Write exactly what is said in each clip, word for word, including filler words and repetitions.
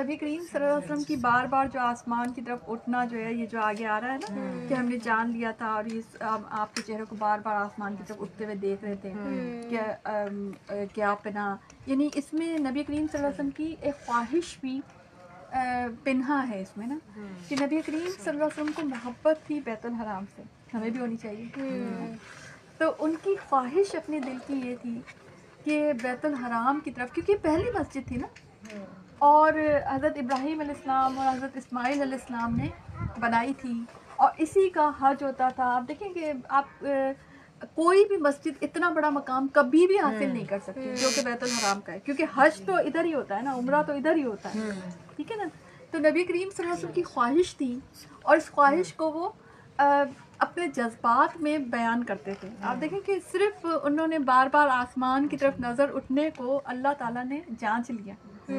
نبی کریم صلی اللہ علیہ وسلم کی بار بار جو آسمان کی طرف اٹھنا جو ہے یہ جو آگے آ رہا ہے نا کہ ہم نے جان لیا تھا اور یہ آپ کے چہرے کو بار بار آسمان کی طرف اٹھتے ہوئے دیکھ رہے تھے کہ کیا پنا، یعنی اس میں نبی کریم صلی اللہ علیہ وسلم کی ایک خواہش بھی پنہا ہے اس میں نا کہ نبی کریم صلی اللہ علیہ وسلم کو محبت تھی بیت الحرام سے، ہمیں بھی ہونی چاہیے. تو ان کی خواہش اپنے دل کی یہ تھی کہ بیت الحرام کی طرف، کیونکہ پہلی مسجد تھی نا اور حضرت ابراہیم علیہ السلام اور حضرت اسماعیل علیہ السلام نے بنائی تھی اور اسی کا حج ہوتا تھا. آپ دیکھیں کہ آپ کوئی بھی مسجد اتنا بڑا مقام کبھی بھی حاصل نہیں کر سکتے جو کہ بیت الحرام کا ہے، کیونکہ حج تو ادھر ہی ہوتا ہے نا، عمرہ تو ادھر ہی ہوتا ہے، ٹھیک ہے نا. تو نبی کریم صلی اللہ علیہ وسلم کی خواہش تھی اور اس خواہش کو وہ اپنے جذبات میں بیان کرتے تھے. آپ دیکھیں کہ صرف انہوں نے بار بار آسمان کی طرف نظر اٹھنے کو اللہ تعالیٰ نے جانچ لیا.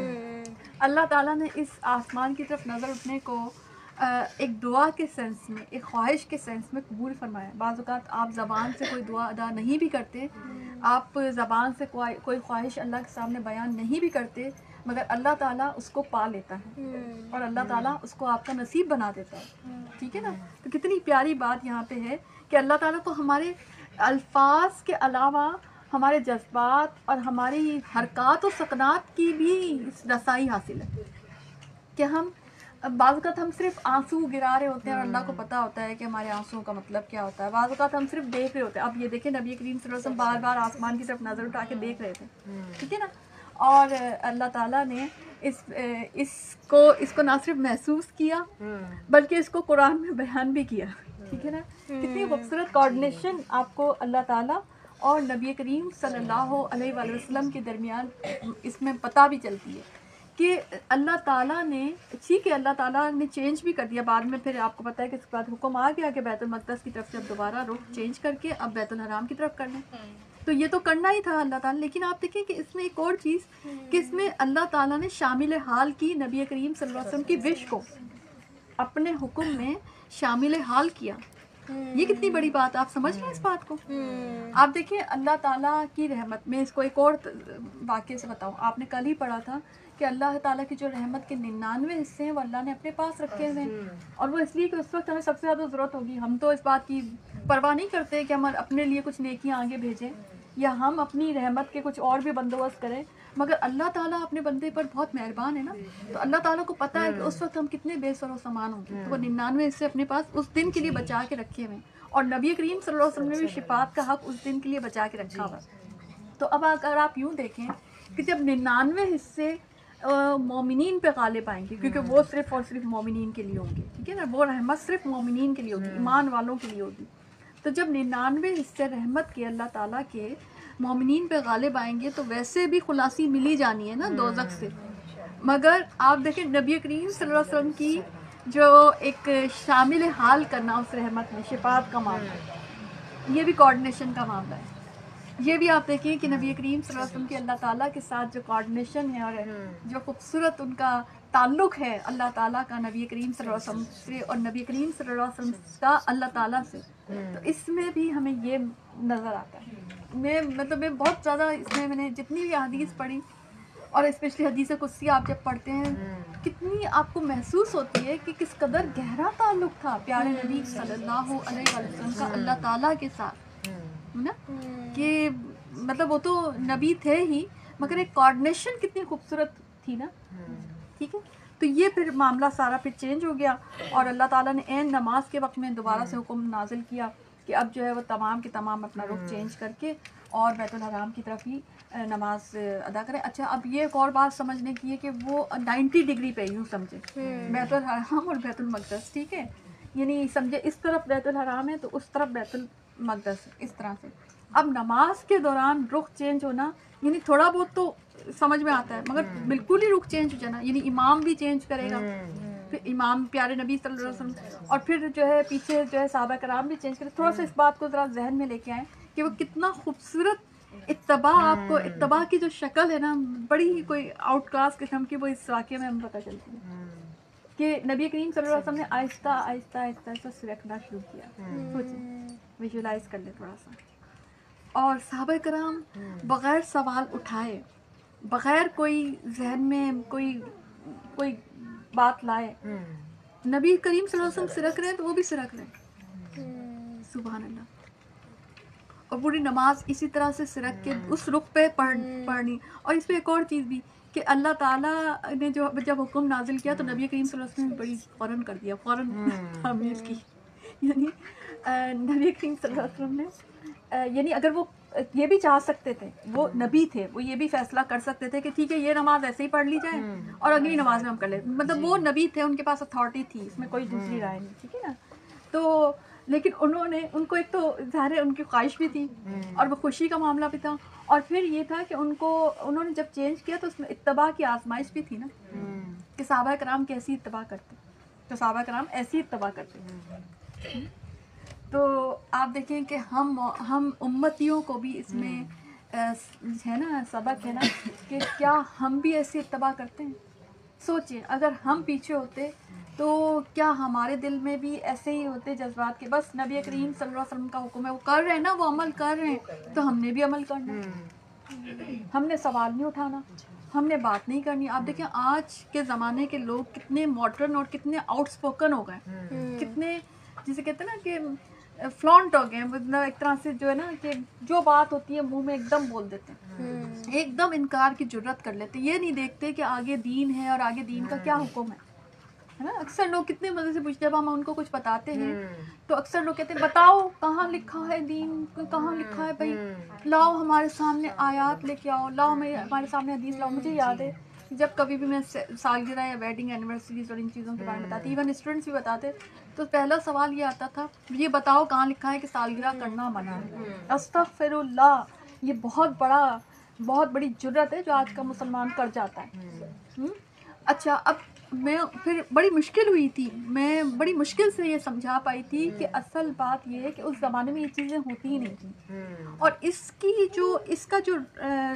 اللہ تعالیٰ نے اس آسمان کی طرف نظر اٹھنے کو ایک دعا کے سینس میں، ایک خواہش کے سینس میں قبول فرمایا. بعض اوقات آپ زبان سے کوئی دعا ادا نہیں بھی کرتے، آپ زبان سے کوئی کوئی خواہش اللہ کے سامنے بیان نہیں بھی کرتے، مگر اللہ تعالیٰ اس کو پا لیتا ہے اور اللہ تعالیٰ اس کو آپ کا نصیب بنا دیتا ہے، ٹھیک ہے نا. تو کتنی پیاری بات یہاں پہ ہے کہ اللہ تعالیٰ کو ہمارے الفاظ کے علاوہ ہمارے جذبات اور ہماری حرکات و سکنات کی بھی رسائی حاصل ہے کہ ہم بعض اوقات ہم صرف آنسو گرا رہے ہوتے ہیں اور اللہ کو پتہ ہوتا ہے کہ ہمارے آنسوؤں کا مطلب کیا ہوتا ہے. بعض اوقات ہم صرف دیکھ رہے ہوتے ہیں. اب یہ دیکھیں نبی کریم صلی اللہ علیہ وسلم بار بار آسمان کی طرف نظر اٹھا کے دیکھ رہے تھے، ٹھیک ہے نا. اور اللہ تعالیٰ نے اس اس کو اس کو نہ صرف محسوس کیا بلکہ اس کو قرآن میں بیان بھی کیا، ٹھیک ہے نا. کتنی خوبصورت کوآرڈینیشن آپ کو اللہ تعالیٰ اور نبی کریم صلی اللہ علیہ وآلہ وسلم کے درمیان اس میں پتہ بھی چلتی ہے کہ اللہ تعالیٰ نے، ٹھیک ہے اللہ تعالیٰ نے چینج بھی کر دیا بعد میں، پھر آپ کو پتہ ہے کہ اس کے بعد حکم آ گیا کہ بیت المقدس کی طرف سے اب دوبارہ رخ چینج کر کے اب بیت الحرام کی طرف کرنا. تو یہ تو کرنا ہی تھا اللہ تعالیٰ. لیکن آپ دیکھیں کہ اس میں ایک اور چیز کہ اس میں اللہ تعالیٰ نے شامل حال کی نبی کریم صلی اللہ علیہ وسلم کی وش کو اپنے حکم میں شامل حال کیا. یہ کتنی بڑی بات، آپ سمجھ رہے ہیں اس بات کو. آپ دیکھیں اللہ تعالیٰ کی رحمت میں، اس کو ایک اور واقعے سے بتاؤں. آپ نے کل ہی پڑھا تھا کہ اللہ تعالیٰ کی جو رحمت کے ننانوے حصے ہیں وہ اللہ نے اپنے پاس رکھے ہوئے ہیں، اور وہ اس لیے کہ اس وقت ہمیں سب سے زیادہ ضرورت ہوگی. ہم تو اس بات کی پرواہ نہیں کرتے کہ ہم اپنے لیے کچھ نیکیاں آگے بھیجیں یا ہم اپنی رحمت کے کچھ اور بھی بندوبست کریں، مگر اللہ تعالیٰ اپنے بندے پر بہت مہربان ہے نا. تو اللہ تعالیٰ کو پتہ ہے کہ اس وقت ہم کتنے بے سر و سامان ہوں گے، تو وہ ننانوے حصے اپنے پاس اس دن کے لیے بچا کے رکھے ہوئے. اور نبی کریم صلی اللہ علیہ وسلم نے بھی شفاعت کا حق اس دن کے لیے بچا کے رکھا ہوا. تو اب اگر آپ یوں دیکھیں کہ جب ننانوے حصے مومنین پہ غالب آئیں گے، کیونکہ وہ صرف اور صرف مومنین کے لیے ہوں گے، ٹھیک ہے نا، وہ رحمت صرف مومنین کے لیے ہوگی، ایمان والوں کے لیے ہوگی. تو جب ننانوے حصے رحمت کے اللہ تعالیٰ کے مومنین پہ غالب آئیں گے تو ویسے بھی خلاصی ملی جانی ہے نا دوزخ سے. مگر آپ دیکھیں نبی کریم صلی اللہ علیہ وسلم کی جو ایک شامل حال کرنا اس رحمت میں، شفاعت کا معاملہ، یہ بھی کوآرڈینیشن کا معاملہ ہے. یہ بھی آپ دیکھیں کہ نبی کریم صلی اللہ علیہ وسلم کی اللہ تعالیٰ کے ساتھ جو کوآرڈینیشن ہے اور جو خوبصورت ان کا تعلق ہے اللہ تعالیٰ کا نبی کریم صلی اللہ علیہ وسلم سے اور نبی کریم صلی اللہ علیہ وسلم کا اللہ تعالیٰ سے، تو اس میں بھی ہمیں یہ نظر آتا ہے. میں مطلب میں بہت زیادہ اس میں میں نے جتنی بھی حدیث پڑھی اور اسپیشلی حدیث قدسی آپ جب پڑھتے ہیں کتنی آپ کو محسوس ہوتی ہے کہ کس قدر گہرا تعلق تھا پیارے نبی صلی اللہ علیہ وسلم کا اللہ تعالیٰ کے ساتھ نا، کہ مطلب وہ تو نبی تھے ہی مگر ایک کوآرڈینیشن کتنی خوبصورت تھی نا، ٹھیک ہے. تو یہ پھر معاملہ سارا پھر چینج ہو گیا اور اللہ تعالیٰ نے عین نماز کے وقت میں دوبارہ سے حکم نازل کیا کہ اب جو ہے وہ تمام کے تمام اپنا رخ چینج کر کے اور بیت الحرام کی طرف ہی نماز ادا کریں. اچھا اب یہ ایک اور بات سمجھنے کی ہے کہ وہ نائنٹی ڈگری پہ یوں سمجھے بیت الحرام اور بیت المقدس، ٹھیک ہے، یعنی سمجھے اس طرف بیت الحرام ہے تو اس طرف بیت المقدس، اس طرح سے. اب نماز کے دوران رخ چینج ہونا یعنی تھوڑا بہت تو سمجھ میں آتا ہے مگر بالکل ہی رخ چینج ہو جانا، یعنی امام بھی چینج کرے گا، پھر امام پیارے نبی صلی اللہ علیہ وسلم اور پھر جو ہے پیچھے جو ہے صحابہ کرام بھی چینج کرے. تھوڑا سا اس بات کو ذرا ذہن میں لے کے آئیں کہ وہ کتنا خوبصورت اتباع، آپ کو اتباع کی جو شکل ہے نا بڑی ہی کوئی آؤٹ کلاس قسم کی، وہ اس واقعے میں ہمیں پتہ چلتی ہے کہ نبی کریم صلی اللہ علیہ وسلم نے آہستہ آہستہ آہستہ آہستہ سرکنا شروع کیا. سوچیں، ویژولائز کر لیں تھوڑا سا. اور صحابہ کرام بغیر سوال اٹھائے، بغیر کوئی ذہن میں کوئی کوئی بات لائے. نبی کریم صلی اللہ علیہ وسلم سرک رہے ہیں تو وہ بھی سرک رہے ہیں. سبحان اللہ. اور پوری نماز اسی طرح سے سرک کے اس رخ پہ پڑھ پڑھنی. اور اس پہ ایک اور چیز بھی کہ اللہ تعالیٰ نے جو جب حکم نازل کیا تو نبی کریم صلی اللہ علیہ وسلم نے بڑی فوراً کر دیا, فوراً تعمیل کی. یعنی نبی کریم صلی اللہ علیہ وسلم نے یعنی اگر وہ یہ بھی چاہ سکتے تھے, وہ نبی تھے, وہ یہ بھی فیصلہ کر سکتے تھے کہ ٹھیک ہے یہ نماز ایسے ہی پڑھ لی جائے اور اگلی نماز میں ہم کر لیں. مطلب وہ نبی تھے, ان کے پاس اتھارٹی تھی, اس میں کوئی دوسری رائے نہیں, ٹھیک ہے نا. تو لیکن انہوں نے, ان کو ایک تو ظاہر ہے ان کی خواہش بھی تھی اور وہ خوشی کا معاملہ بھی تھا, اور پھر یہ تھا کہ ان کو انہوں نے جب چینج کیا تو اس میں اتباع کی آزمائش بھی تھی نا, کہ صحابہ کرام کیسی اتباع کرتے, تو صحابہ کرام ایسی اتباع کرتے. تو آپ دیکھیں کہ ہم ہم امتیوں کو بھی اس میں ہے نا سبق ہے نا کہ کیا ہم بھی ایسی اتباع کرتے ہیں. سوچیں اگر ہم پیچھے ہوتے تو کیا ہمارے دل میں بھی ایسے ہی ہوتے جذبات کہ بس نبی کریم صلی اللہ علیہ وسلم کا حکم ہے, وہ کر رہے ہیں نا, وہ عمل کر رہے ہیں تو ہم نے بھی عمل کرنا, ہم نے سوال نہیں اٹھانا, ہم نے بات نہیں کرنی. آپ دیکھیں آج کے زمانے کے لوگ کتنے ماڈرن اور کتنے آؤٹ اسپوکن ہو گئے, کتنے جسے کہتے ہیں نا کہ فلانٹ ہو گئے, مطلب ایک طرح سے جو ہے نا کہ جو بات ہوتی ہے منہ میں ایک دم بول دیتے ہیں, ایک دم انکار کی جرت کر لیتے. یہ نہیں دیکھتے کہ آگے دین ہے اور آگے دین کا کیا حکم ہے نا. اکثر لوگ کتنے مزے سے پوچھتے ہیں, جب ہم ان کو کچھ بتاتے ہیں تو اکثر لوگ کہتے ہیں بتاؤ کہاں لکھا ہے دین, کہاں لکھا ہے بھائی, لاؤ ہمارے سامنے آیات لے کے آؤ, لاؤ ہمارے سامنے حدیث لاؤ. مجھے یاد ہے جب کبھی بھی میں سالگرہ یا ویڈنگ اینیورسریز اور ان چیزوں کے بارے میں بتاتی, ایون اسٹوڈنٹس بھی بتاتے, تو پہلا سوال یہ آتا تھا یہ بتاؤ کہاں لکھا ہے کہ سالگرہ کرنا منع ہے. استغفر اللہ, یہ بہت بڑا بہت بڑی جرت ہے جو آج کا مسلمان کر جاتا ہے. اچھا اب میں پھر بڑی مشکل ہوئی تھی, میں بڑی مشکل سے یہ سمجھا پائی تھی کہ اصل بات یہ ہے کہ اس زمانے میں یہ چیزیں ہوتی ہی نہیں تھیں, اور اس کی جو اس کا جو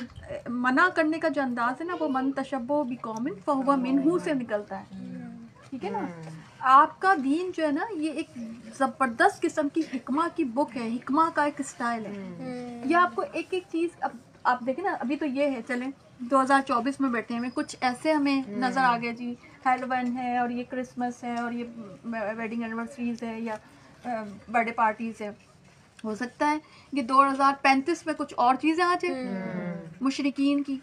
منع کرنے کا جو انداز ہے نا وہ من تشبہ بقوم فہو منہ سے نکلتا ہے, ٹھیک ہے نا. آپ کا دین جو ہے نا یہ ایک زبردست قسم کی حکمہ کی بک ہے, حکمہ کا ایک اسٹائل ہے. یہ آپ کو ایک ایک چیز, اب آپ دیکھیں نا ابھی تو یہ ہے چلیں دو ہزار چوبیس میں بیٹھے ہیں, کچھ ایسے ہمیں نظر آ گئے جی ہیلوین ہے اور یہ کرسمس ہے اور یہ ویڈنگ اینیورسریز ہے یا برتھ ڈے پارٹیز ہے. ہو سکتا ہے کہ دو ہزار پینتیس میں کچھ اور چیزیں آ جائیں مشرکین کی,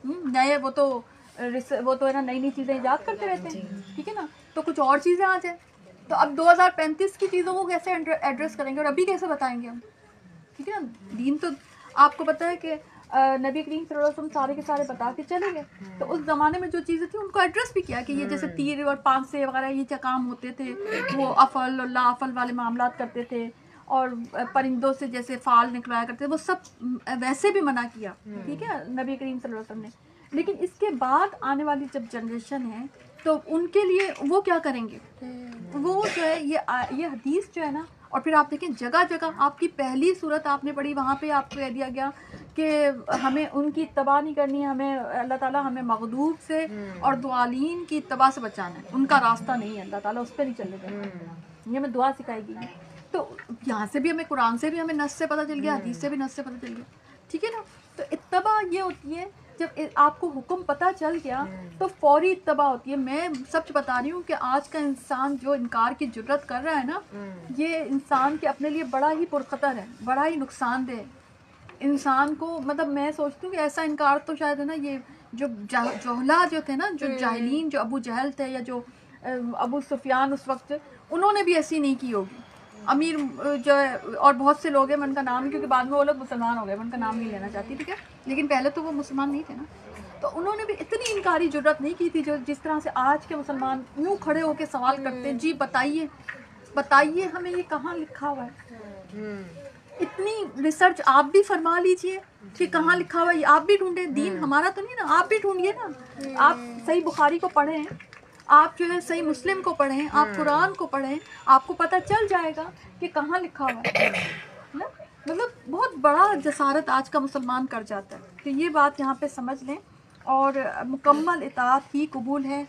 نئے وہ تو وہ تو ہے نا نئی نئی چیزیں ایجاد کرتے رہتے ہیں, ٹھیک ہے نا, تو کچھ اور چیزیں آ جائیں. تو اب دو ہزار پینتیس کی چیزوں کو کیسے ایڈریس کریں گے اور ابھی کیسے بتائیں گے ہم, ٹھیک ہے نا. دین تو آپ کو پتہ ہے کہ نبی کریم صلی اللہ علیہ وسلم سارے کے سارے بتا کے چلے گئے, تو اس زمانے میں جو چیزیں تھیں ان کو ایڈریس بھی کیا کہ یہ جیسے تیر اور پانسے وغیرہ یہ کیا کام ہوتے تھے, وہ افل اور لا افل والے معاملات کرتے تھے, اور پرندوں سے جیسے فال نکلایا کرتے تھے, وہ سب ویسے بھی منع کیا, ٹھیک ہے نبی کریم صلی اللہ علیہ وسلم نے. لیکن اس کے بعد آنے والی جب جنریشن ہے تو ان کے لیے وہ کیا کریں گے, وہ جو ہے یہ یہ حدیث جو ہے نا, اور پھر آپ دیکھیں جگہ جگہ آپ کی پہلی صورت آپ نے پڑھی وہاں پہ آپ کو کہہ دیا گیا کہ ہمیں ان کی اتباع نہیں کرنی, ہمیں اللہ تعالیٰ ہمیں مغضوب سے اور دعالین کی اتباع سے بچانا ہے, ان کا راستہ نہیں ہے, اللہ تعالیٰ اس پہ نہیں چلنے دینا, یہ ہمیں دعا سکھائی گئی. تو یہاں سے بھی ہمیں قرآن سے بھی ہمیں نص سے پتہ چل گیا, حدیث سے بھی نص سے پتہ چل گیا, ٹھیک ہے نا. تو اتباع یہ ہوتی ہے جب آپ کو حکم پتہ چل گیا تو فوری اتباع ہوتی ہے. میں سچ بتا رہی ہوں کہ آج کا انسان جو انکار کی جرت کر رہا ہے نا, یہ انسان کے اپنے لیے بڑا ہی پرخطر ہے, بڑا ہی نقصان دہ انسان کو. مطلب میں سوچتی ہوں کہ ایسا انکار تو شاید ہے نا یہ جو جوہلا جو تھے نا, جو جاہلین, جو ابو جہل تھے یا جو ابو سفیان اس وقت, انہوں نے بھی ایسی نہیں کی ہوگی. امیر جو ہے اور بہت سے لوگ ہیں, میں ان کا نام, کیونکہ بعد میں وہ لوگ مسلمان ہو گئے, میں ان کا نام نہیں لینا چاہتی, ٹھیک ہے, لیکن پہلے تو وہ مسلمان نہیں تھے نا, تو انہوں نے بھی اتنی انکاری جرت نہیں کی تھی جو جس طرح سے آج کے مسلمان یوں کھڑے ہو کے سوال کرتے ہیں, جی بتائیے بتائیے ہمیں یہ کہاں لکھا ہوا ہے. اتنی ریسرچ آپ بھی فرما لیجئے کہ کہاں لکھا ہوا ہے, آپ بھی ڈھونڈیں, دین ہمارا تو نہیں نا, آپ بھی ڈھونڈیے نا. آپ صحیح بخاری کو پڑھیں, آپ جو ہے صحیح مسلم کو پڑھیں, آپ قرآن کو پڑھیں, آپ کو پتہ چل جائے گا کہ کہاں لکھا ہوا ہے نا. مطلب بہت بڑا جسارت آج کا مسلمان کر جاتا ہے, تو یہ بات یہاں پہ سمجھ لیں. اور مکمل اطاعت ہی قبول ہے,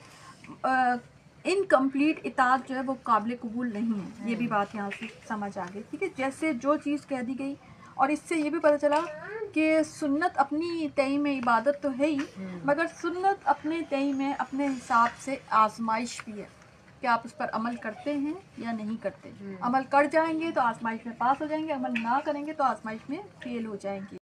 انکمپلیٹ اطاعت جو ہے وہ قابل قبول نہیں ہے, یہ بھی بات یہاں سے سمجھ آ گئی, ٹھیک ہے. جیسے جو چیز کہہ دی گئی, اور اس سے یہ بھی پتہ چلا کہ کہ سنت اپنی تئی میں عبادت تو ہے ہی، مگر سنت اپنے تئی میں اپنے حساب سے آزمائش بھی ہے کہ آپ اس پر عمل کرتے ہیں یا نہیں کرتے. عمل کر جائیں گے تو آزمائش میں پاس ہو جائیں گے، عمل نہ کریں گے تو آزمائش میں فیل ہو جائیں گے.